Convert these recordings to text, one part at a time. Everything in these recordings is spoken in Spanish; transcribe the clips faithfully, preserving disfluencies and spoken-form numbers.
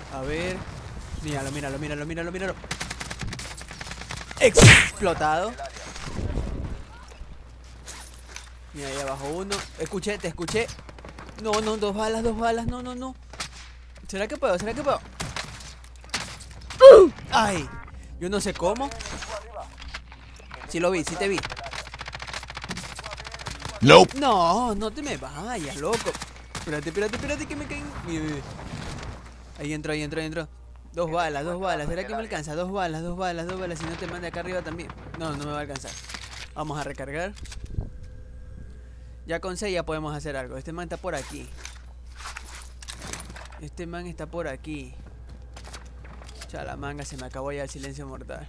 A ver. Míralo, míralo, míralo, míralo, míralo. Explotado. Mira, ahí abajo uno. Escuché, te escuché. No, no, dos balas, dos balas. No, no, no. ¿Será que puedo? ¿Será que puedo? ¡Ay! Yo no sé cómo. Sí lo vi, sí te vi. Nope. No, no te me vayas, loco. Espérate, espérate, espérate que me caen. Mira, mira. Ahí entró, ahí entró, ahí entró. Dos balas, dos balas. ¿Será que me alcanza? Dos balas, dos balas, dos balas. Si no te manda acá arriba también. No, no me va a alcanzar. Vamos a recargar. Ya con seis ya podemos hacer algo. Este man está por aquí. Este man está por aquí. Chala manga, se me acabó ya el silencio mortal.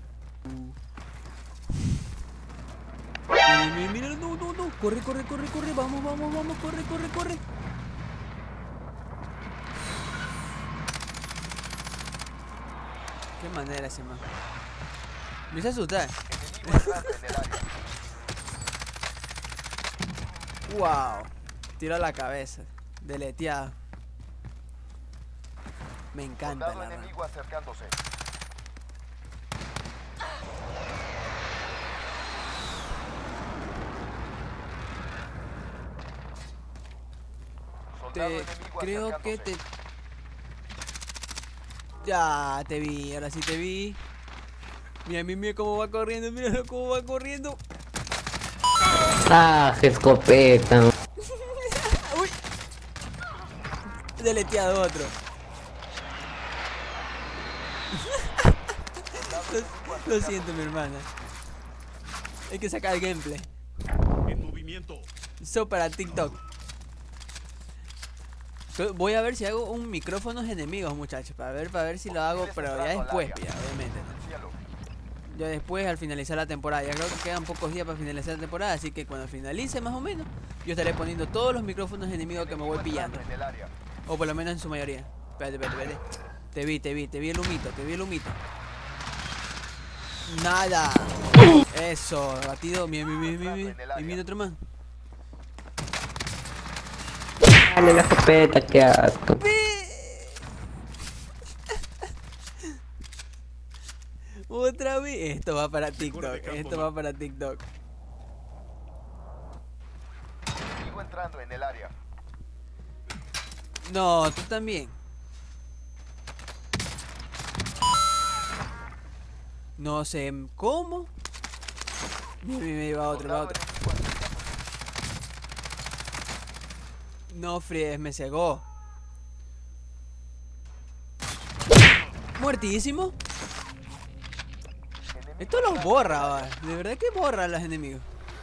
Mira, mira, mira, no, no, no. Corre, corre, corre, corre. Vamos, vamos, vamos. Corre, corre, corre. Qué manera ese man. Me hizo asustar. Wow. Tiro a la cabeza. Deleteado. Me encanta la enemigo acercándose. Te creo que te... Ya te vi, ahora sí te vi. Mira, mira, mira cómo va corriendo, mira cómo va corriendo. Ah, escopeta. Uy. Deleteado otro. lo, lo siento, mi hermana. Hay que sacar el gameplay. En movimiento. Eso para TikTok. Voy a ver si hago un micrófonos enemigos, muchachos. Para ver, para ver si lo hago, pero ya después, ya, obviamente. Ya después, al finalizar la temporada. Ya creo que quedan pocos días para finalizar la temporada. Así que cuando finalice, más o menos, yo estaré poniendo todos los micrófonos enemigos que me voy pillando. O por lo menos en su mayoría. Espérate, espérate, espérate. Te vi, te vi, te vi el humito, te vi el humito. Nada. Eso, batido. Mira, mira, mira, mira. Y mira otro más. Dale la escopeta, qué asco. Otra vez. Esto va para TikTok. Esto va para TikTok. Sigo entrando en el área. No, tú también. No sé cómo. Mira, mira, mira, va otro, va otro. No fríes, me cegó. Muertísimo. Esto los borra, va. De verdad que borra a los enemigos.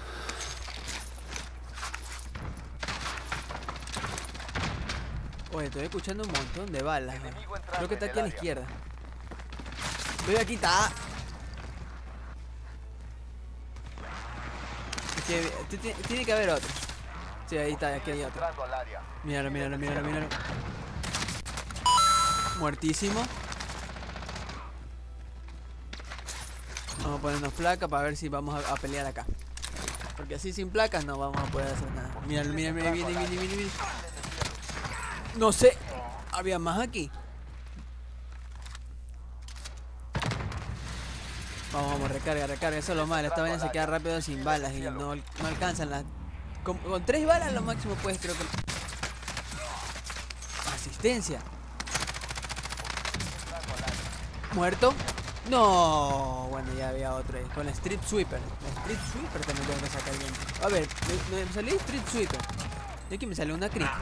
Oye, estoy escuchando un montón de balas. Va. Creo que está aquí a la izquierda. Voy aquí, está. Es que tiene que haber otro. Sí, ahí está, aquí hay otro. Míralo, míralo, míralo, míralo. Muertísimo. Vamos a ponernos placa para ver si vamos a, a pelear acá. Porque así sin placas no vamos a poder hacer nada. Míralo, míralo, míralo, viene, viene, viene, viene. No sé. Había más aquí. Vamos, vamos, recarga, recarga. Eso es lo malo. Esta vaina se queda rápido sin balas y no, no alcanzan las... Con, con tres balas lo máximo puedes, creo que... Asistencia. ¿Muerto? No. Bueno, ya había otro ahí. Con la Street Sweeper. La Street Sweeper también tengo que sacar bien. A ver, me, me salió Street Sweeper. Y aquí me salió una crit.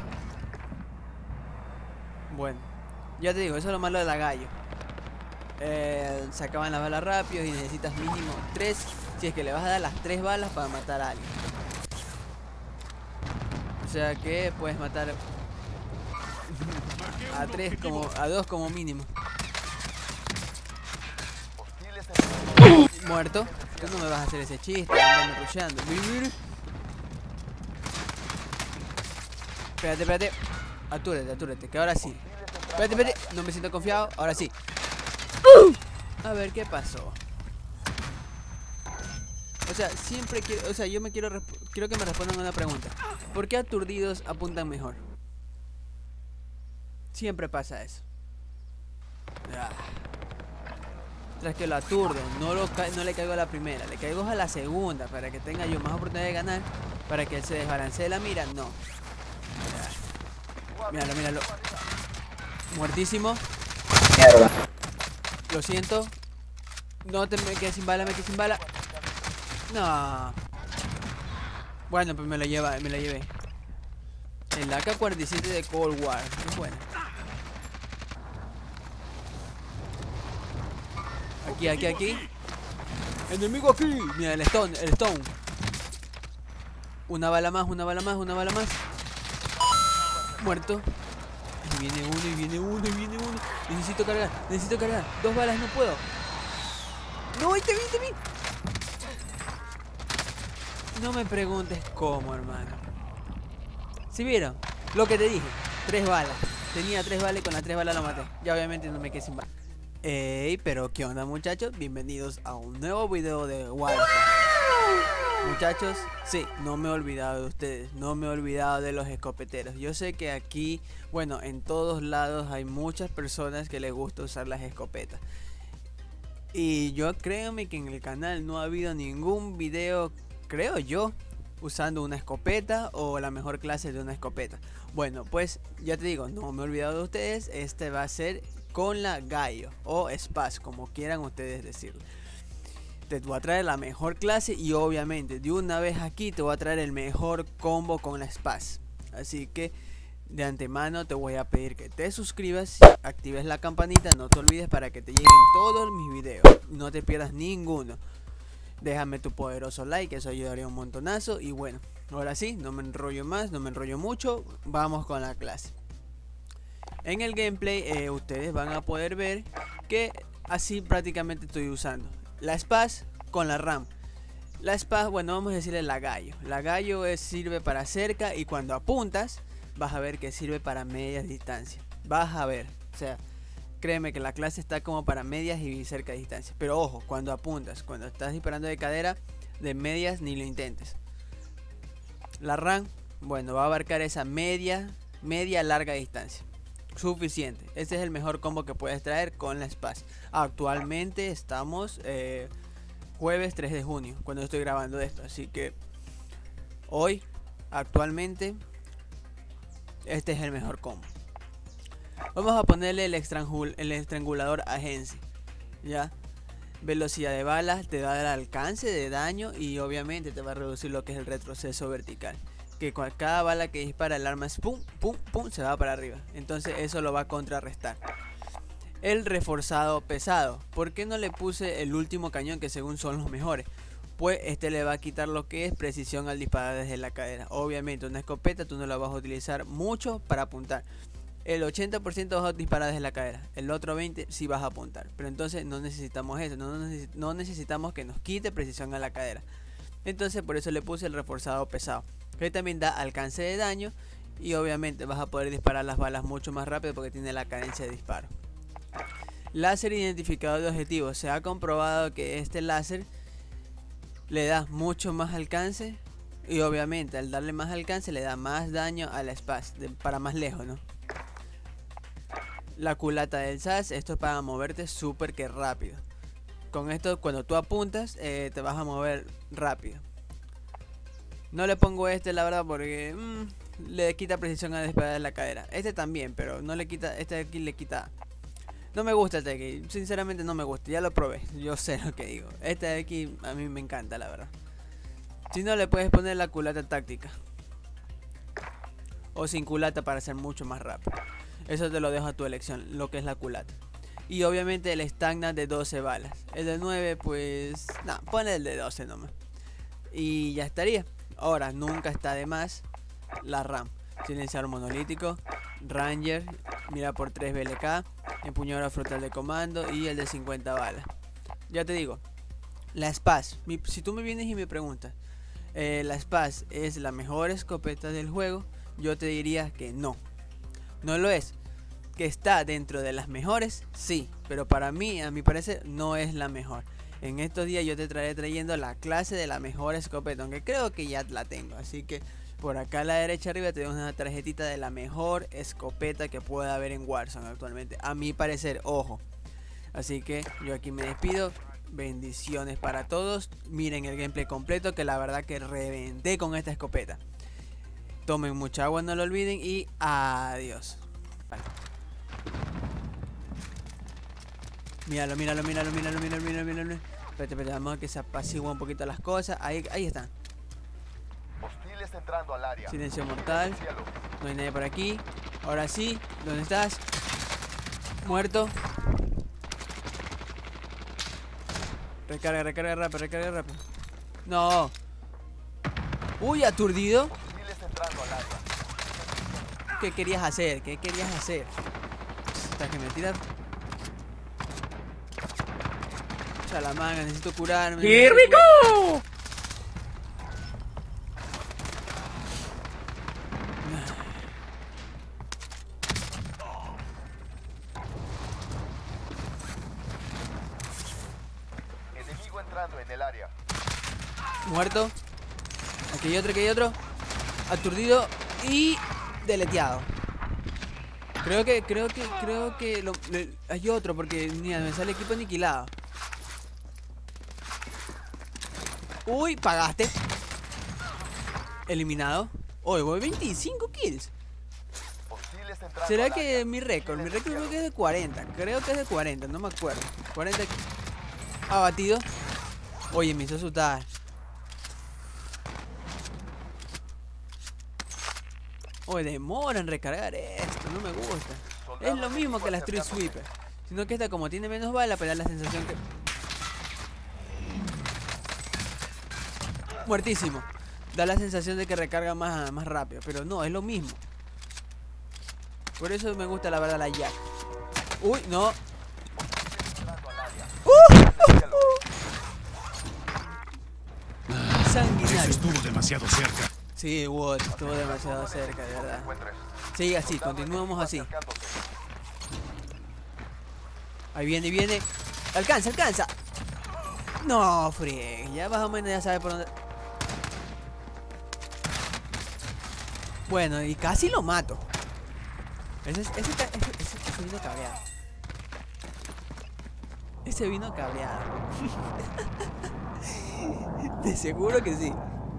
Bueno, ya te digo, eso es lo malo de la gallo. Eh, se acaban las balas rápido y necesitas mínimo tres. Si es que le vas a dar las tres balas para matar a alguien. O sea que puedes matar a tres como a dos como mínimo. Muerto. Tú no me vas a hacer ese chiste, andando rusheando. Espérate, espérate. Atúrate, atúrate, que ahora sí. Espérate, espérate. No me siento confiado, ahora sí. A ver, ¿qué pasó? O sea, siempre quiero... O sea, yo me quiero... Quiero que me respondan una pregunta. ¿Por qué aturdidos apuntan mejor? Siempre pasa eso. Ah. Tras que lo aturdo, no, lo ca no le caigo a la primera, le caigo a la segunda para que tenga yo más oportunidad de ganar, para que él se desbalancee la mira, no. Míralo, míralo. Muertísimo. Mierda. Lo siento. No te me quedé sin bala, me quedé sin bala. No. Bueno, pues me lo lleva, me lo llevé. El A K cuarenta y siete de Cold War. Es bueno. Aquí, aquí, aquí. Enemigo aquí. Mira, el Stone, el Stone. Una bala más, una bala más, una bala más. Muerto. Y viene uno, y viene uno, y viene uno. Necesito cargar, necesito cargar. Dos balas, no puedo. No, te vi, te vi. No me preguntes cómo, hermano. ¿Sí vieron? Lo que te dije. Tres balas. Tenía tres balas y con las tres balas lo maté. Ya obviamente no me quedé sin balas. Ey, pero ¿qué onda, muchachos? Bienvenidos a un nuevo video de Warzone. Muchachos, sí, no me he olvidado de ustedes, no me he olvidado de los escopeteros. Yo sé que aquí, bueno, en todos lados hay muchas personas que les gusta usar las escopetas. Y yo créanme que en el canal no ha habido ningún video, creo yo, usando una escopeta o la mejor clase de una escopeta. Bueno, pues ya te digo, no me he olvidado de ustedes, este va a ser con la Gallo o Spaz, como quieran ustedes decirlo. Te voy a traer la mejor clase y obviamente de una vez aquí te voy a traer el mejor combo con la Spaz. Así que de antemano te voy a pedir que te suscribas, actives la campanita, no te olvides para que te lleguen todos mis videos, no te pierdas ninguno. Déjame tu poderoso like, eso ayudaría un montonazo. Y bueno, ahora sí, no me enrollo más, no me enrollo mucho, vamos con la clase. En el gameplay eh, ustedes van a poder ver que así prácticamente estoy usando la Spaz con la RAM. La Spaz, bueno, vamos a decirle la Gallo. La Gallo es, sirve para cerca y cuando apuntas vas a ver que sirve para medias distancias. Vas a ver, o sea, créeme que la clase está como para medias y cerca distancia. Pero ojo, cuando apuntas, cuando estás disparando de cadera, de medias ni lo intentes. La RAM, bueno, va a abarcar esa media, media larga distancia. Suficiente, este es el mejor combo que puedes traer con la Spaz. Actualmente estamos eh, jueves tres de junio cuando estoy grabando esto, así que hoy actualmente este es el mejor combo. Vamos a ponerle el, el estrangulador agency, ya. Velocidad de balas, te va a dar alcance de daño y obviamente te va a reducir lo que es el retroceso vertical. Que con cada bala que dispara el arma es pum, pum, pum, se va para arriba. Entonces eso lo va a contrarrestar. El reforzado pesado. ¿Por qué no le puse el último cañón que según son los mejores? Pues este le va a quitar lo que es precisión al disparar desde la cadera. Obviamente una escopeta tú no la vas a utilizar mucho para apuntar. El ochenta por ciento vas a disparar desde la cadera. El otro veinte por ciento sí vas a apuntar. Pero entonces no necesitamos eso. No, neces no necesitamos que nos quite precisión a la cadera. Entonces por eso le puse el reforzado pesado, que también da alcance de daño y obviamente vas a poder disparar las balas mucho más rápido porque tiene la cadencia de disparo. Láser identificador de objetivos. Se ha comprobado que este láser le da mucho más alcance y obviamente al darle más alcance le da más daño a la Spaz, de, para más lejos, ¿no? La culata del S A S, esto es para moverte súper que rápido. Con esto cuando tú apuntas eh, te vas a mover rápido. No le pongo este la verdad porque mmm, le quita precisión a disparar de la cadera. Este también, pero no le quita, este de aquí le quita. No me gusta este de aquí, sinceramente no me gusta, ya lo probé, yo sé lo que digo. Este de aquí a mí me encanta la verdad. Si no le puedes poner la culata táctica. O sin culata para ser mucho más rápido. Eso te lo dejo a tu elección, lo que es la culata. Y obviamente el Stagnant de doce balas. El de nueve pues, no, ponle el de doce nomás. Y ya estaría. Ahora, nunca está de más la RAM. Silenciador monolítico, Ranger, mira por tres B L K, empuñadura frontal de comando y el de cincuenta balas. Ya te digo, la Spaz, mi, si tú me vienes y me preguntas, eh, ¿la Spaz es la mejor escopeta del juego? Yo te diría que no. No lo es. Que está dentro de las mejores, sí, pero para mí, a mi parecer, no es la mejor. En estos días yo te traeré trayendo la clase de la mejor escopeta, aunque creo que ya la tengo. Así que por acá a la derecha arriba tenemos una tarjetita de la mejor escopeta que pueda haber en Warzone actualmente. A mi parecer, ojo, Así que yo aquí me despido. Bendiciones para todos. Miren el gameplay completo, que la verdad que reventé con esta escopeta. Tomen mucha agua, no lo olviden, y adiós. Vale. Míralo, míralo, míralo, míralo, míralo, míralo, míralo. Espérate, espérate, vamos a que se apacigua un poquito las cosas. Ahí, ahí están. Hostiles entrando al área. Silencio mortal. Cielo. No hay nadie por aquí. Ahora sí, ¿dónde estás? Muerto. Recarga, recarga rápido, recarga rápido. No. Uy, aturdido. Hostiles entrando al área. ¿Qué querías hacer? ¿Qué querías hacer? Hasta que me tiras. Chalamanga, necesito curarme. ¡Here we go! Enemigo entrando en el área. Muerto. Aquí hay otro, aquí hay otro. Aturdido y deleteado. Creo que, creo que, creo que lo, le, hay otro porque mira, me sale equipo aniquilado. Uy, pagaste. Eliminado. Hoy voy veinticinco kills. Hostiles entrando ¿Será al que área. mi récord? Mi Hostiles récord creo en que es de cuarenta. Creo que es de cuarenta, no me acuerdo. cuarenta. Abatido. Oye, me hizo asustar. Oye, demora en recargar esto, no me gusta. Es lo mismo que la Street Sweeper, sino que esta como tiene menos bala, pero da la sensación que... Muertísimo. Da la sensación de que recarga más, más rápido, pero no, es lo mismo. Por eso me gusta la verdad la Jack. Uy, no. ¡Uh! Sanguinario. Estuvo demasiado cerca. Sí, What, estuvo demasiado cerca, de verdad. encuentres. Sigue así, continuemos así. Acercándose. Ahí viene, viene. Alcanza, alcanza. No, friegue. Ya más o menos ya sabe por dónde. Bueno, y casi lo mato. Ese, ese, ese, ese, ese, ese vino cabreado. Ese vino cabreado. De seguro que sí.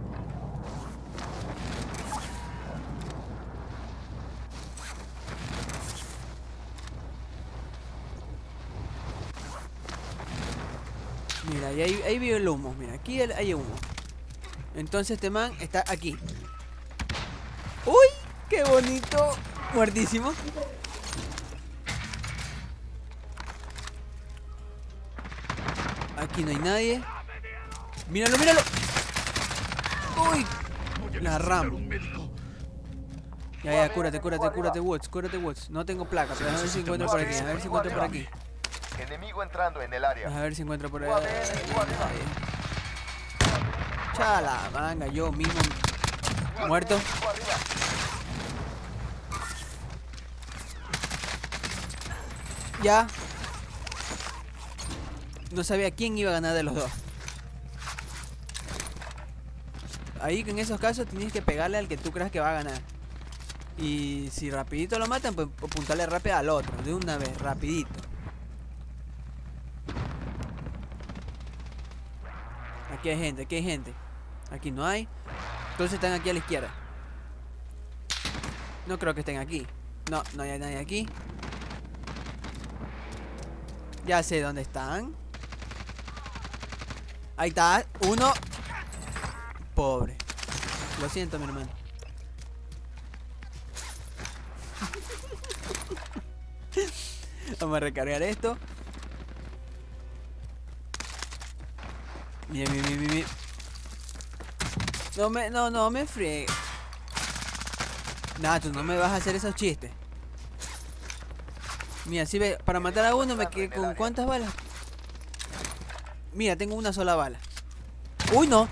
Mira, y ahí, ahí veo el humo. Mira, aquí hay humo. Entonces este man está aquí. ¡Uy! ¡Qué bonito! Muertísimo. Aquí no hay nadie. Míralo, míralo. ¡Uy! La RAM. Ya, ya, cúrate, cúrate, cúrate, Woods, cúrate, Woods. No tengo placa, pero a ver si encuentro por aquí. A ver si encuentro por aquí. Enemigo entrando en el área. A ver si encuentro por ahí. Igual, igual, igual. Chala, manga, yo mismo. Muerto. Arriba. Ya. No sabía quién iba a ganar de los dos. Ahí en esos casos tienes que pegarle al que tú creas que va a ganar. Y si rapidito lo matan, pues apuntarle rápido al otro. De una vez, rapidito. Aquí hay gente, aquí hay gente. Aquí no hay. Entonces están aquí a la izquierda. No creo que estén aquí. No, no hay nadie aquí. Ya sé dónde están. Ahí está, uno. Pobre. Lo siento, mi hermano. Vamos a recargar esto. Mira, mira, mira, mira. No me, no, no me friegue. Nah, tú no me vas a hacer esos chistes. Mira, si ve, para matar a uno me quedé con ¿cuántas balas? Mira, tengo una sola bala. ¡Uy, no!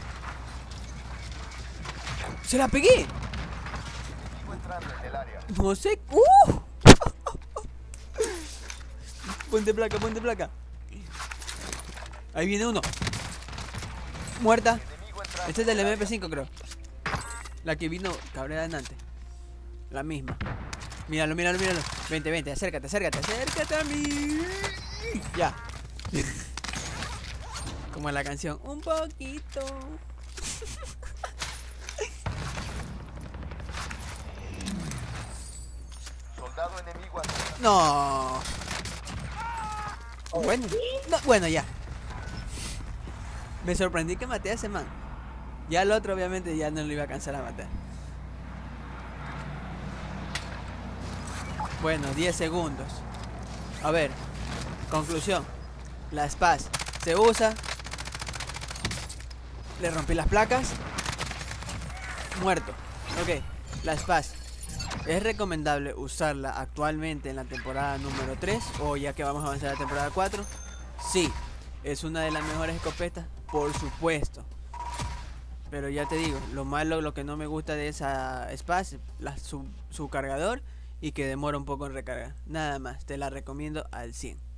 ¡Se la pegué! No sé. ¡Uh! Ponte placa, ponte placa. Ahí viene uno. Muerta. Este es del M P cinco, creo. La que vino cabrera adelante. La misma. Míralo, míralo, míralo. Vente, vente, acércate, acércate, acércate a mí. Ya. Como en la canción. Un poquito. Soldado enemigo acerca. No. Bueno, no, bueno, ya. Me sorprendí que maté a ese man. Ya el otro obviamente ya no lo iba a alcanzar a matar. Bueno, diez segundos. A ver, conclusión. La Spaz se usa. Le rompí las placas. Muerto. Ok, la Spaz. ¿Es recomendable usarla actualmente en la temporada número tres o ya que vamos a avanzar a la temporada cuatro? Sí, es una de las mejores escopetas, por supuesto. Pero ya te digo, lo malo, lo que no me gusta de esa Spaz, la, su, su cargador y que demora un poco en recargar. Nada más, te la recomiendo al cien.